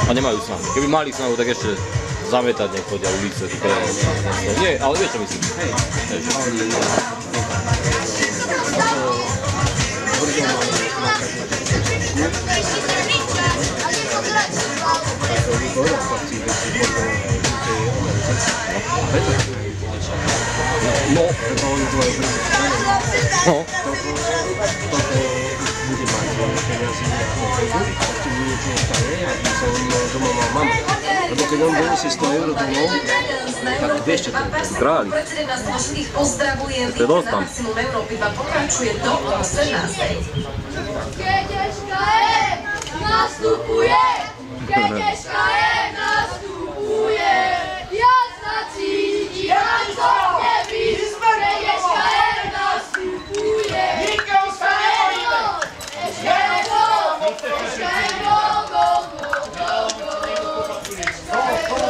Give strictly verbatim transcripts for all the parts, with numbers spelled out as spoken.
A nemajú snahu. Keby mali snahu, tak ešte zametať nechodia ulice. Nie, ale vieš čo myslím. Hej. No. No. Bude mať peniazy a ešte bude čo stane a keď sa on doma mal mama. Lebo keď on donesie sto eur domov, tak vieš čo to je. Králi. To je dosť tam. Nastupuje! Keď es ká em nastupuje! Jasná cíti, jasná nevíš, keď es ká em nastupuje! Nikto sa nevíde! es ká em go! es ká em go, go, go, go, go!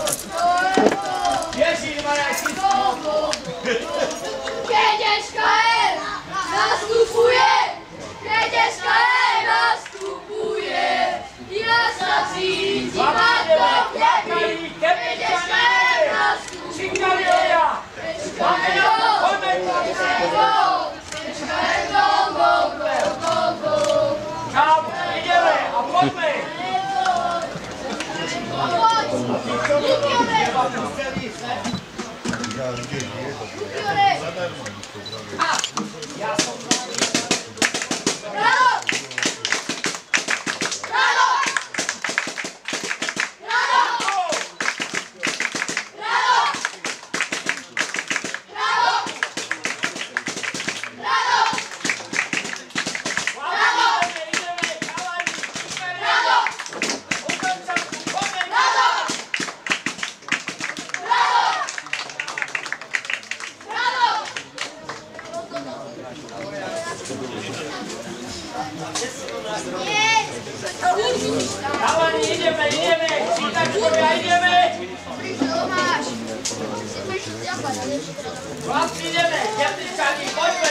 Ježiš, Marajsi! Keď es ká em nastupuje! Keď es ká em nastupuje! Jasná cíti, matko, neví, keď es ká em nastupuje. es ká em go, es ká em go, es ká em go, go, go, go, go. Kam, ideme a poďme. Poď, Lukiore. Lukiore. A, ja som Bravo! Chalani, ideme, ideme, čítačkovia, ideme! Vlastne ideme, ďatričani, poďme!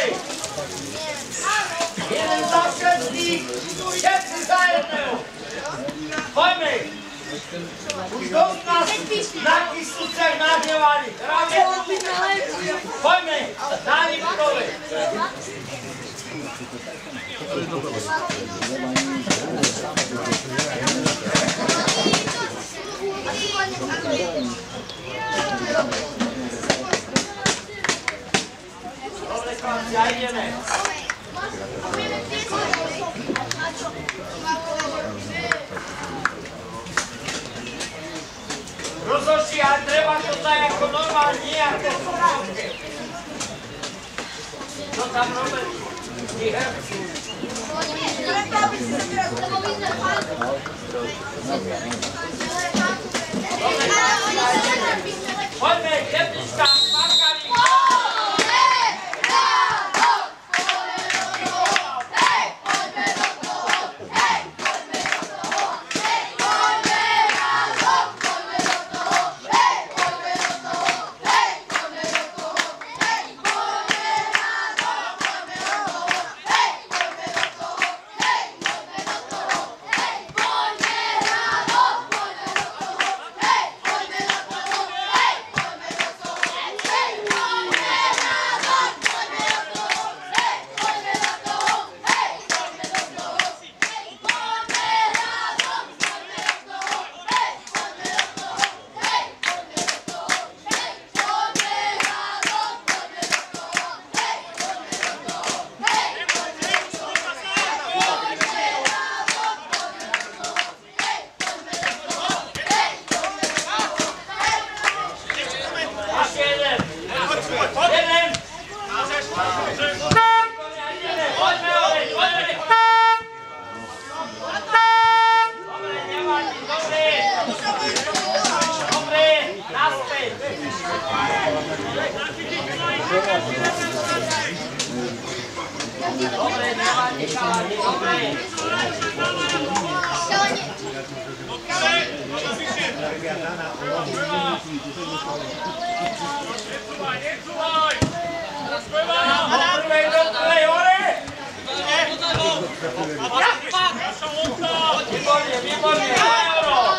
Jeden za všetkých, všetci za jedného! Poďme! Už dosť nás na kysúciach nahnevali! Poďme, na Nikole! Dobre, chlapci, a ideme. Rozoši, ale treba to tak ako normálne, nie ako súrovke. Čo tam robili? Tí herci. Poďme, Kepička, Markarík! Výborne, výborne, na euro!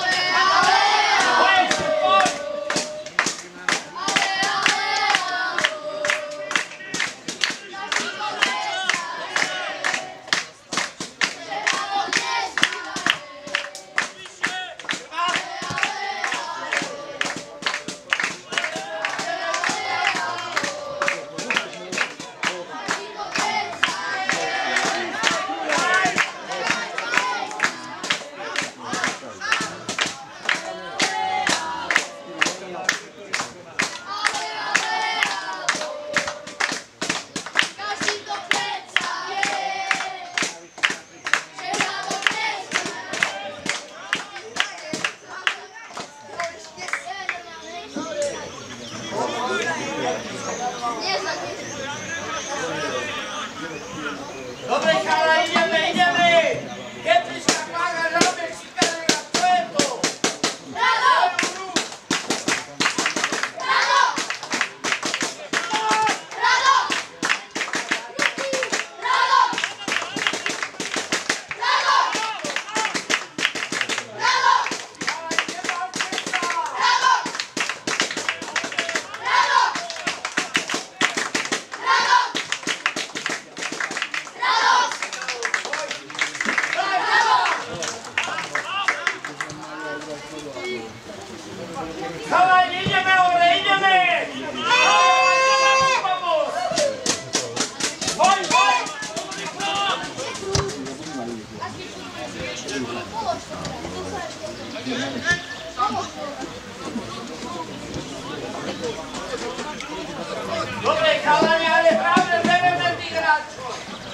Dobre, chalani, ale pravde bereme tých hráčov.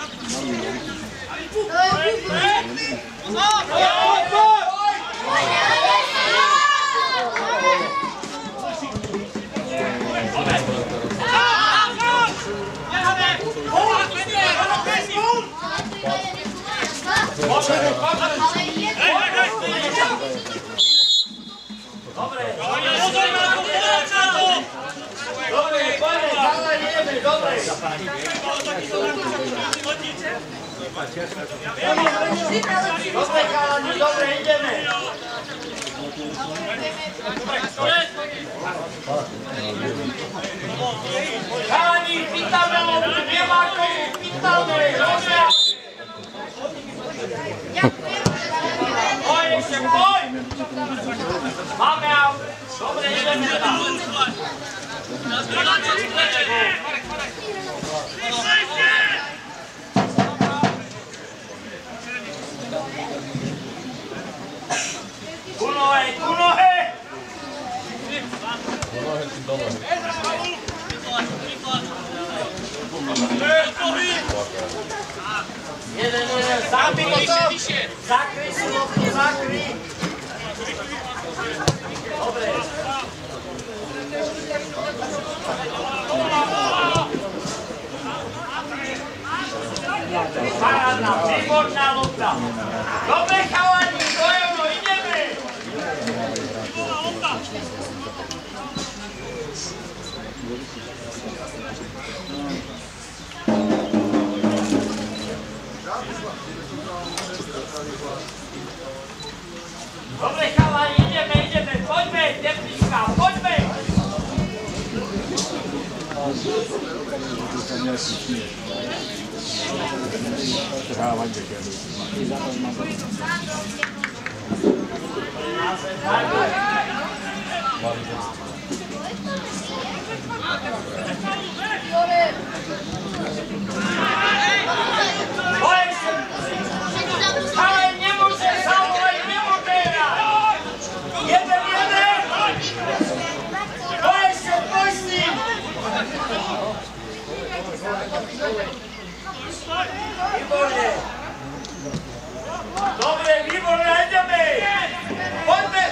Dobre, poďme, chalani, ideme, dobre. Dobre, chalani, dobre, ideme. Chalani, pýtame, nemá komu, pýtame, dobre. Poj, ešte, poj. Máme aut. Dobre, ideme tam. Kunohe, kunohe! Jeden, jeden, zakry to! Zakry si loptu, zakry! Dobre. Parádna, výborná lopta. Dobre, chalani, to je ono, ideme! Dobre, chalani, ideme, ideme, poďme, teplička, poďme! Ale nemôže zavolať, nemôže hrať! Jeden, jeden! Boj sa, boj s ním! Výborne! Dobre, výborne, ideme! Poďme!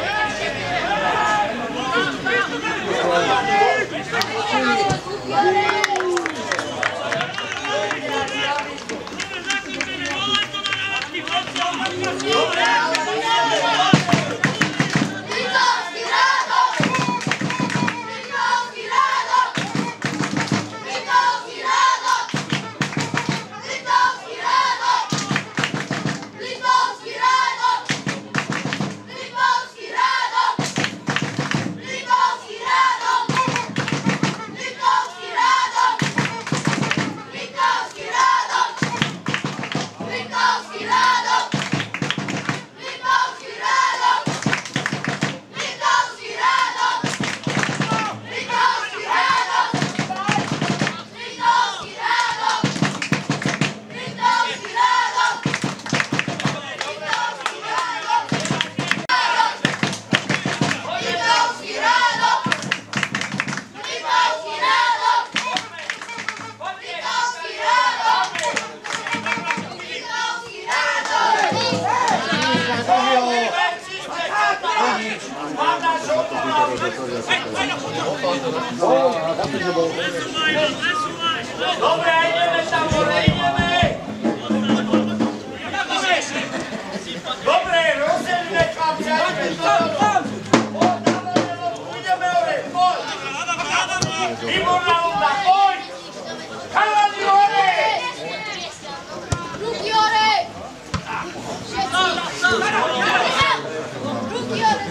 Dobre, ideme tam, ideme! Dobre, rozdelíme chlapci, ideme tam! Ideme hore, poď! Výborná lúda, poď! Chalani hore! Ruky hore! Ruky hore!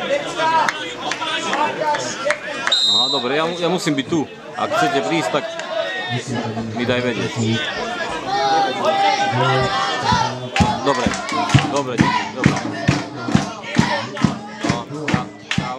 Aha, dobre, ja, ja musím byť tu. Ak chcete prísť, tak mi daj vedieť. Dobre, dobre, díky, dobre. No, ja, čau.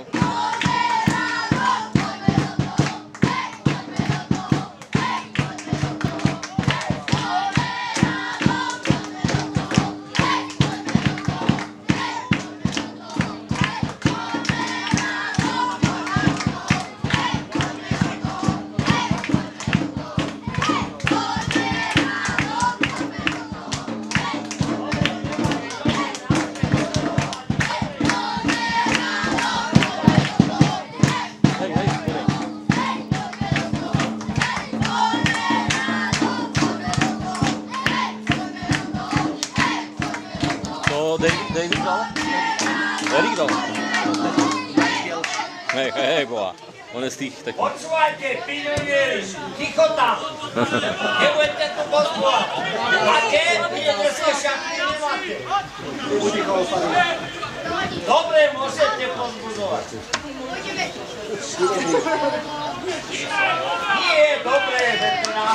David dal? Erik dal? Hej, hej, hej, boha. On je z tých takých. Počúvajte, pilionieri, ticho tam. Nebudete tu pozbúvať. Máte? Vy dneska šatky nemáte. Dobre, môžete pozbudovať. Nie, dobre, veterá.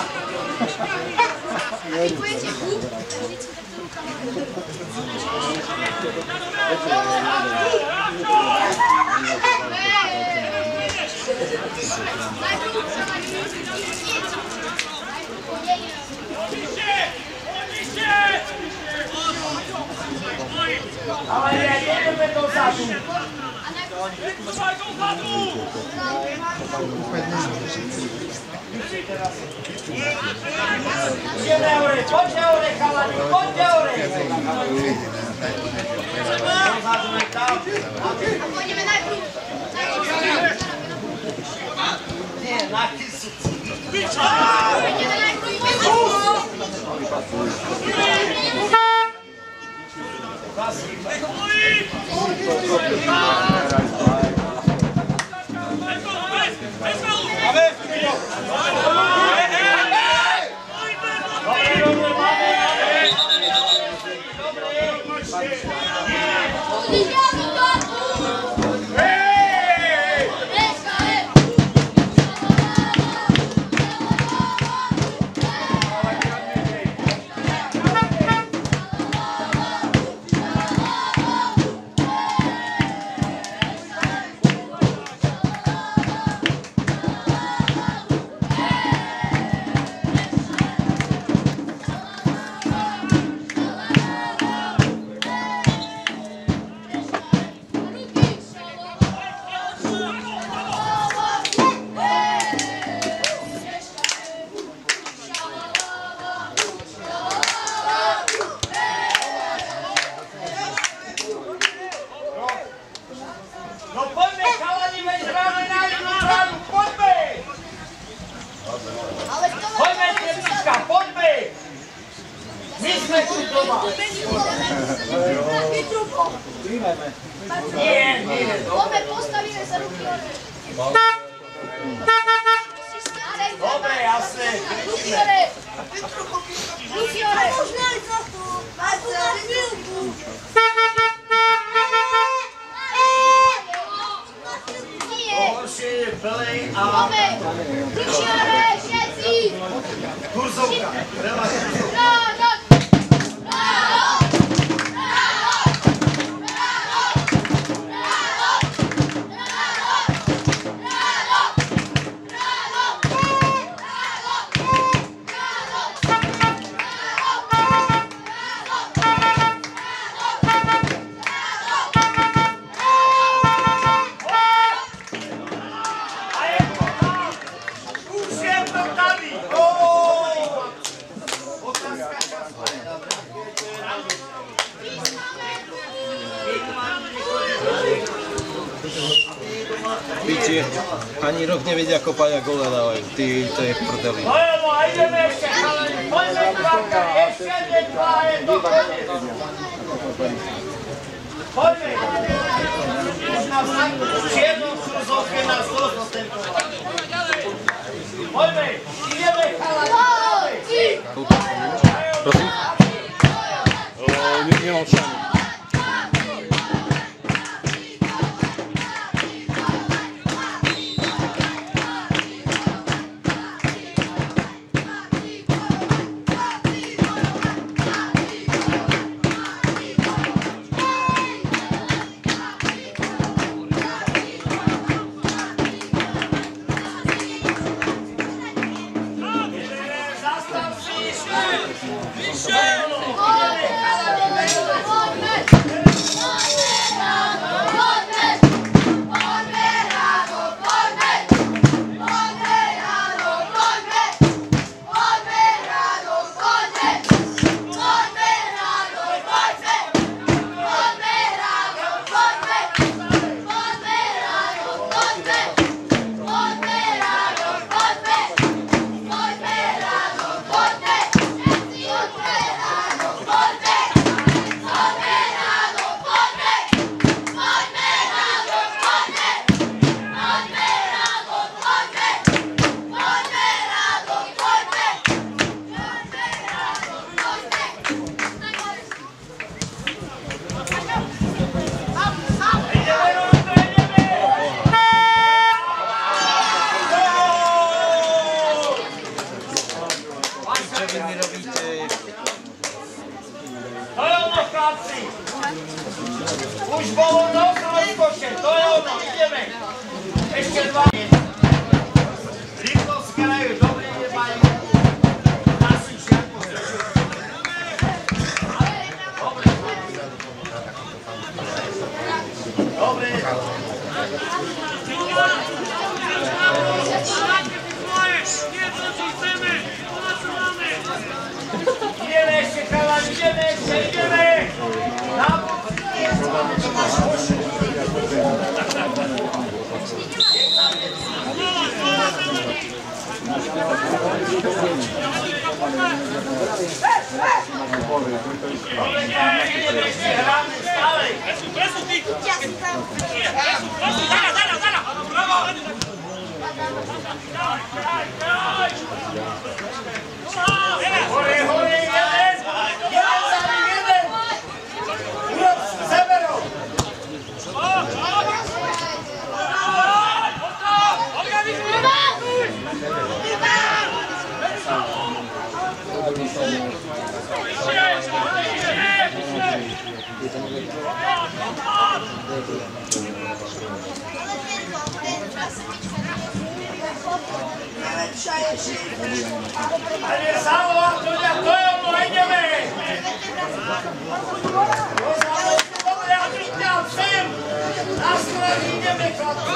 Ale ja ideme dozadu. Ideme hore, poďte hore, chalani, poďte hore. A pôjdeme najprv. Nie, na kysu. Pôjdeme najprv. Nie, nie. Dobre, postavíme sa ruky hore. Dobre, jasné. Ruky hore. Ruky hore. Horšie je pelej a... Dobre, ruky hore, všetci. Kurzovka. Veľa kurzovka. Rádo. Piči, ani rok nevedia kopať a gole dávajú. Ty, to je v prdeli. No jo, a ideme ešte, chalani. Poďme, Dvarka, ešte jeden, dva, je to koniec. Poďme. Už nás tak v čiernom kurzovke nás dosť dotentovali. Poďme, ideme, chalani. Prosím? Nemám šajnu. Už bolo nos rozkoše, to je ono, ideme. Ešte dva. Rýchlo skarajú, dobre nemajú. Nasičia, poslušujú. Dobre. Dobre. Ideme ešte, chalani, ideme ešte, ideme! Na Hore, hore, jeden! Jeden sami, jeden! Urob severou! Ale Salo, ľudia, to je ono, ideme! Dobre, ja vyťam sem! Na strany ideme, chlapci!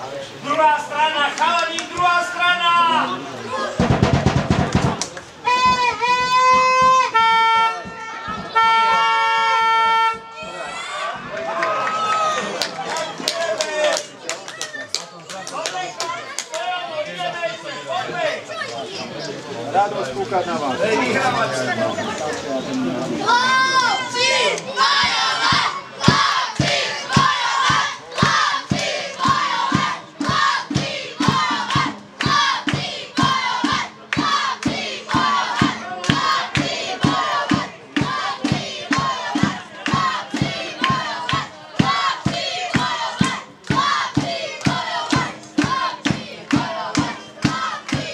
Druhá strana, chalani, druhá strana! Radosť kúkať na vás. Chlapci, bojové! Chlapci, bojové! Chlapci, bojové! Chlapci, bojové! Chlapci, bojové! Chlapci, bojové! Chlapci, bojové! Chlapci, bojové! Chlapci, bojové! Chlapci, bojové! Chlapci, bojové! Chlapci, bojové! Chlapci,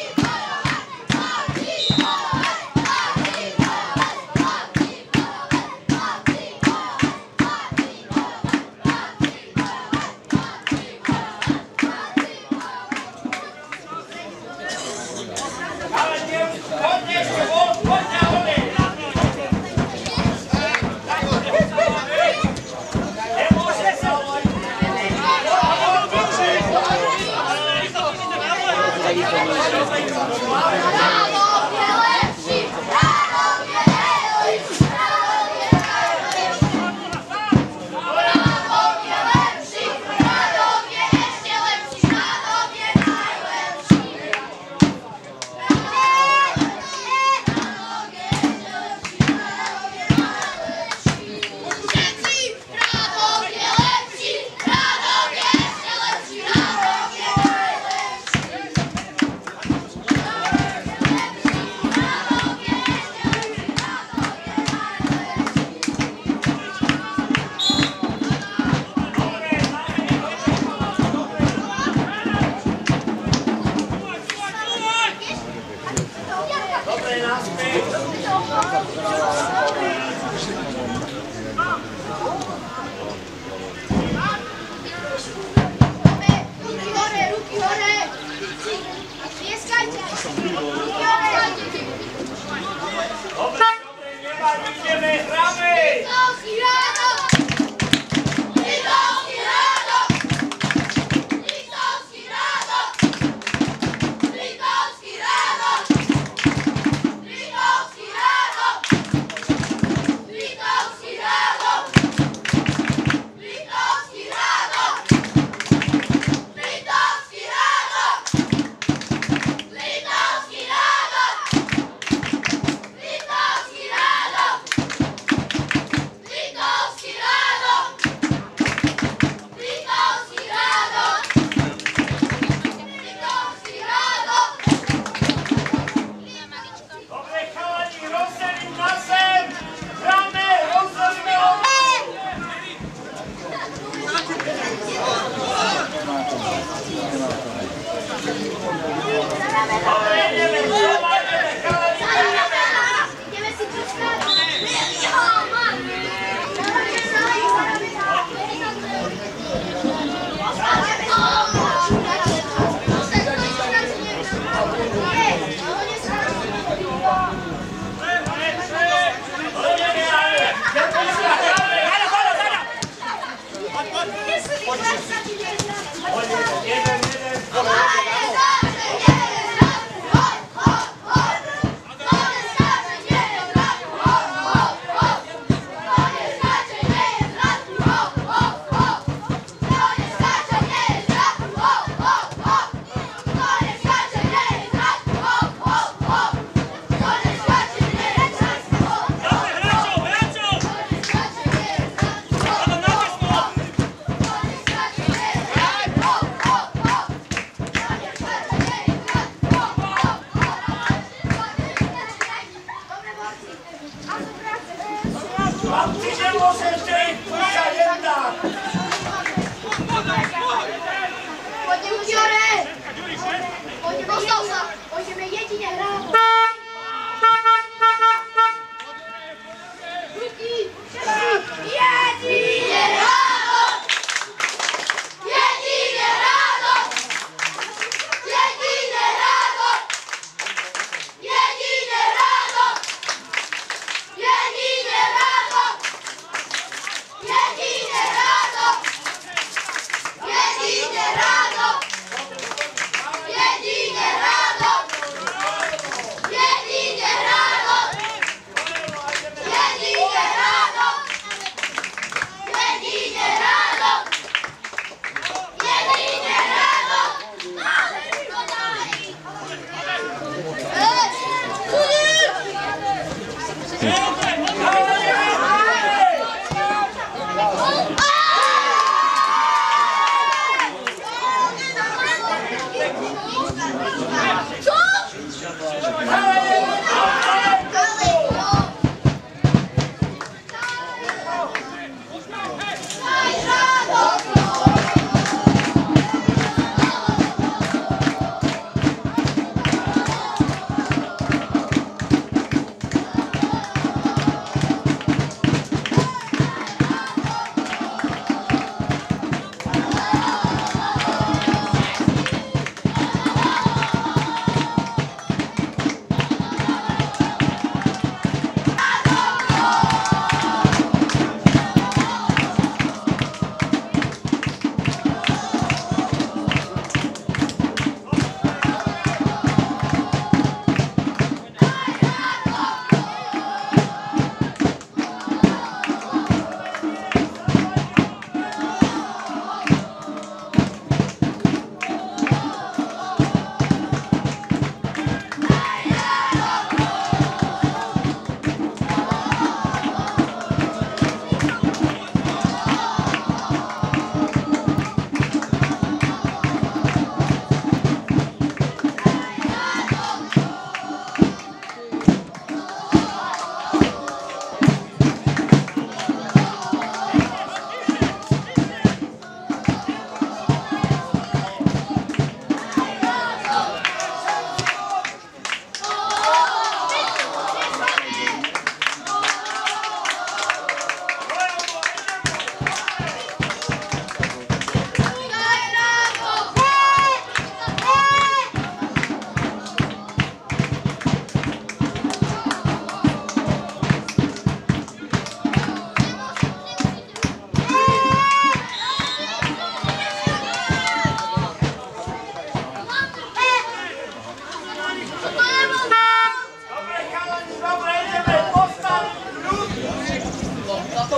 Jedine rado!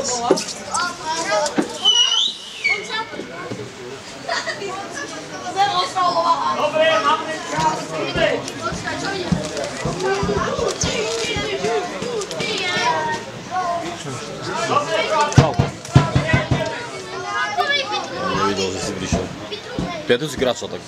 Dobre, máme čas, ide. Nevidel, že si prišiel. Piatu si kráčal tak.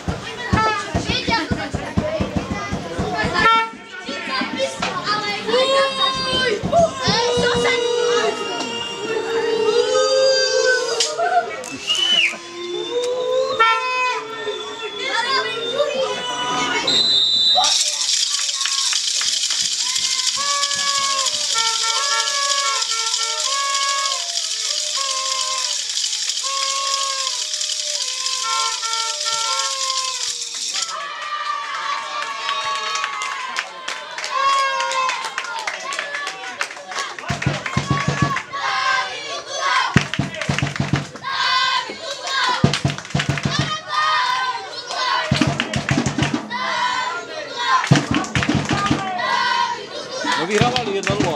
No vyhrávali jedna nula.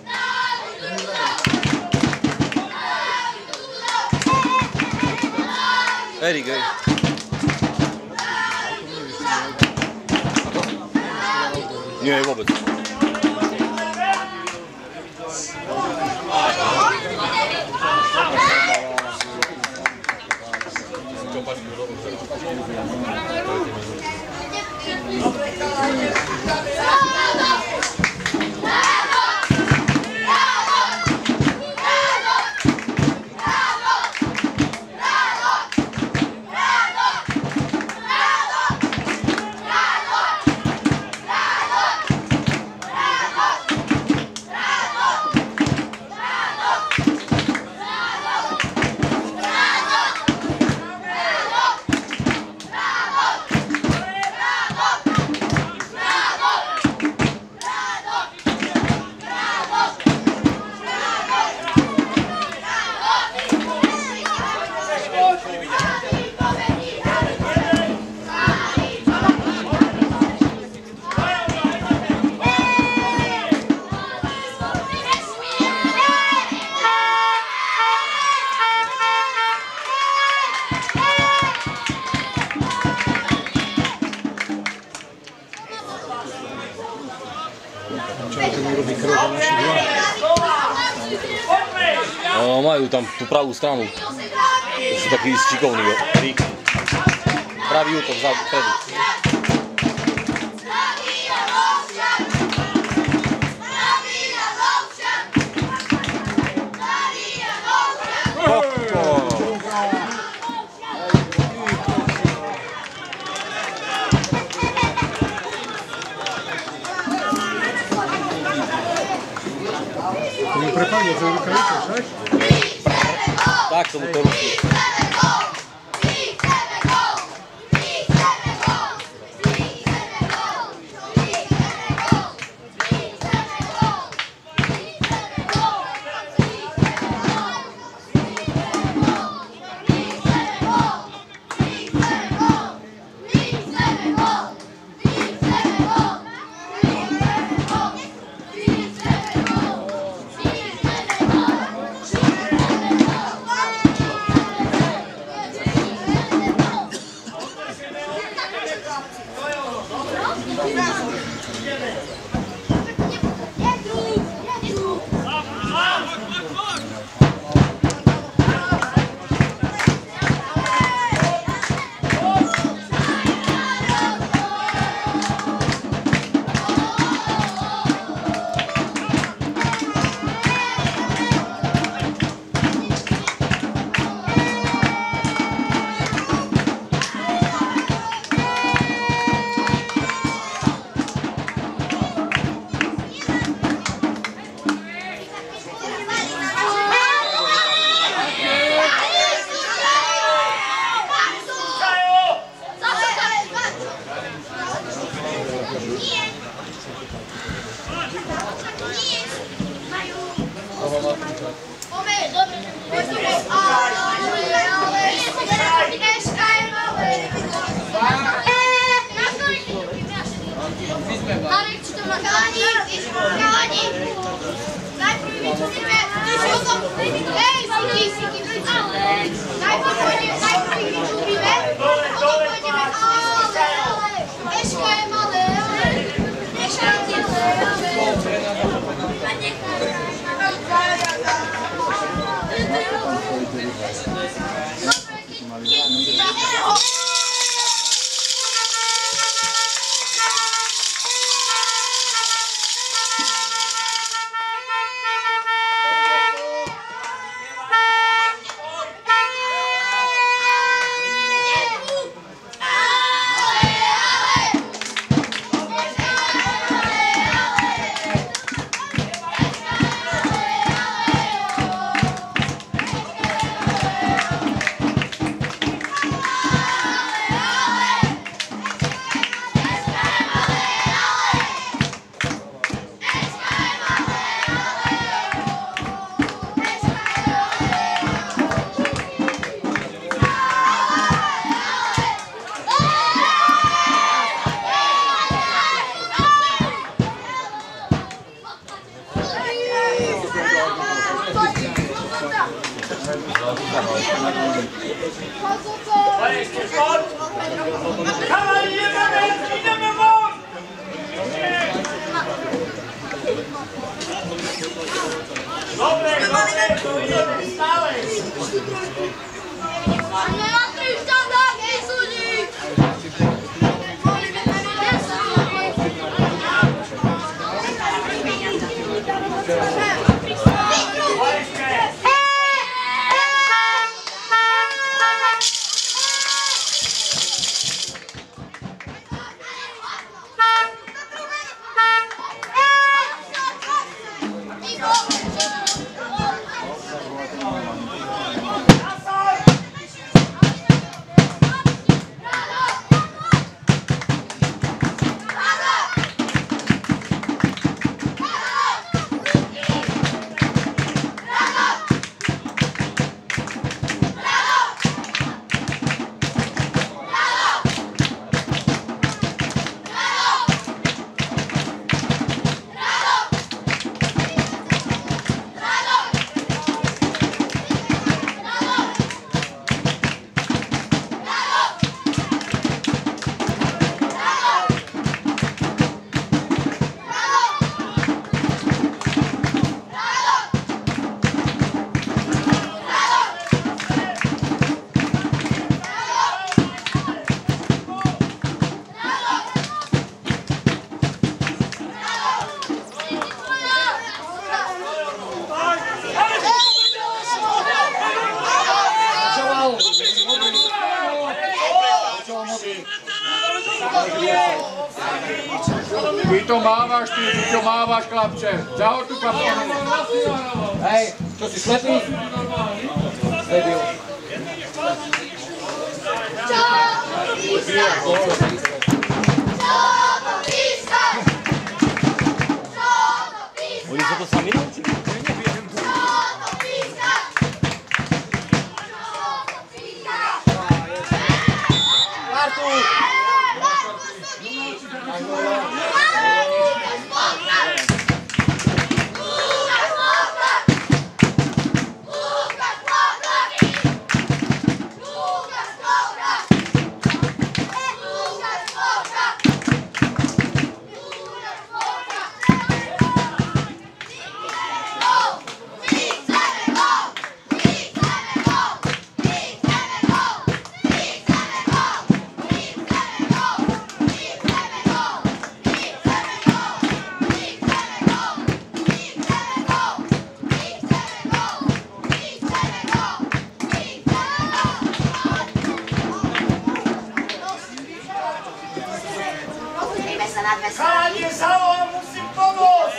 Erik, hej. Nie, vôbec. No, majú tam tú pravú stranu. To sú takí šikovní, rýchli. Pravý útok vzadu, vpredu. Prepadne, to je rukavica, však? Tak tomu to ruší. Najprv pôjdeme, najprv ich vyčúbime, potom pôjdeme, ale, ale, Eška je malé, ale, Eška je malé, ale, a nechaj. Ty to mávaš, ty, ty to mávaš, chlapče. Zahod tu kaponu. Hej, čo si slepý? Debil. Čo to píska? Čo to píska? Čo to píska? Oni sa to sami naučili? Čo to píska? Čo to píska? Artur! Chalanie, zavolám, musím pomôcť!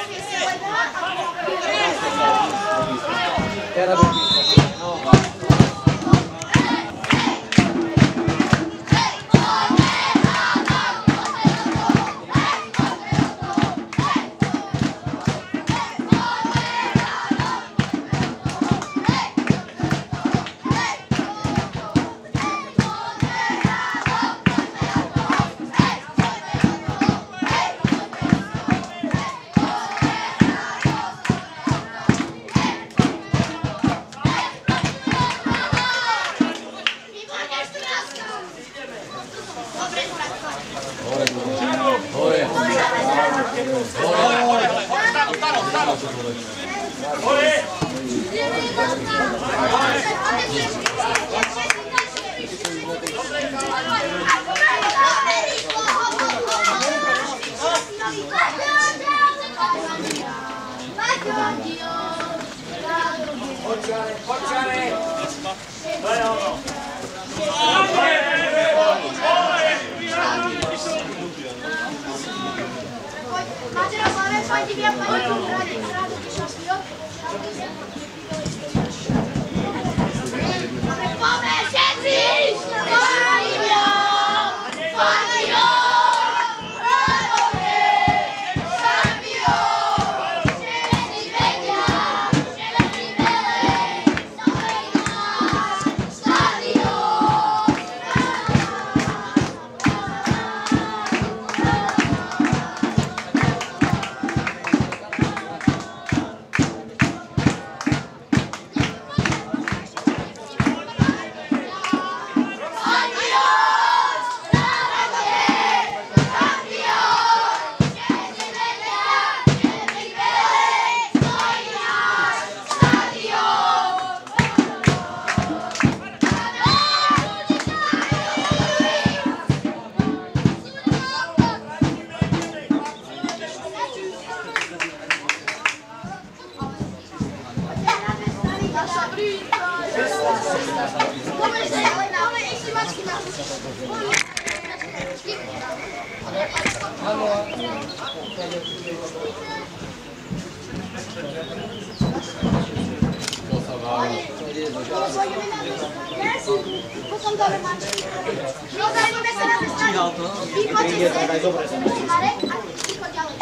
Potom do remančky. Rozhodneme sa na cestanie. Vypoďte sa. Marek, a ticho ďalej.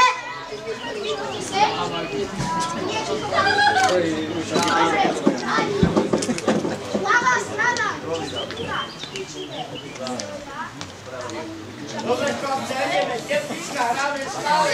Vypoďte sa. Nie, ticho ďalej. Ľavá strana. Dobre, chlapce, ideme. Teplička, hráme stále.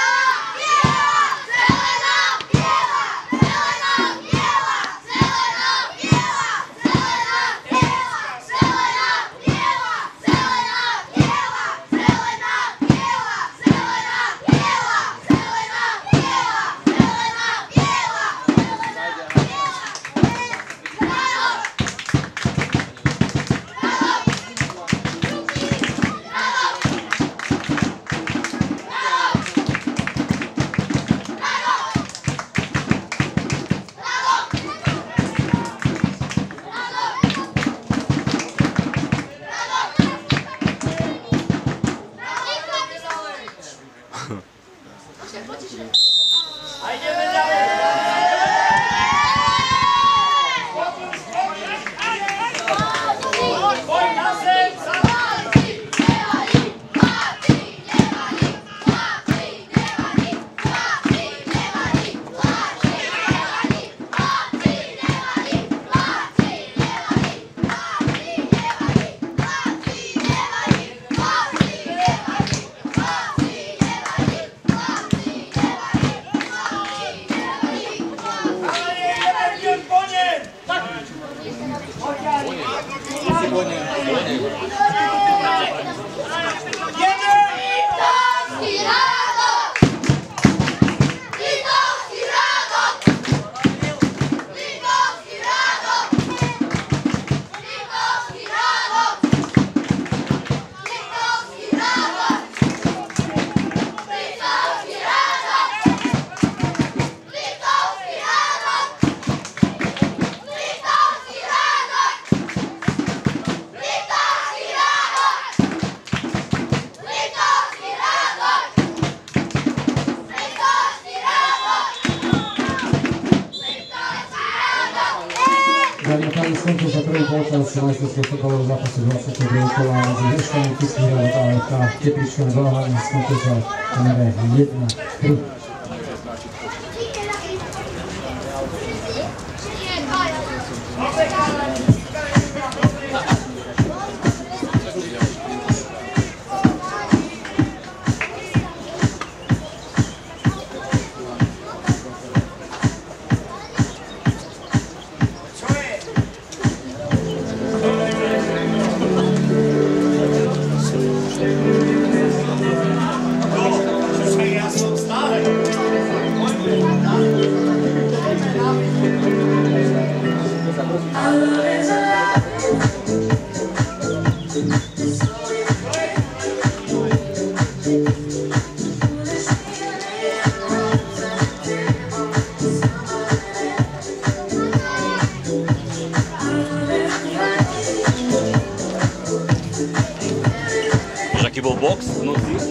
Tady skončil sa prvý polčas majstrovského futbalového zápasu dvadsiateho druhého kola medzi Hešťami Kiským hradom a ef ká Tepličkom Dolhany. Skončil sa v pomere jedna tri. Thank you. bol box v noci,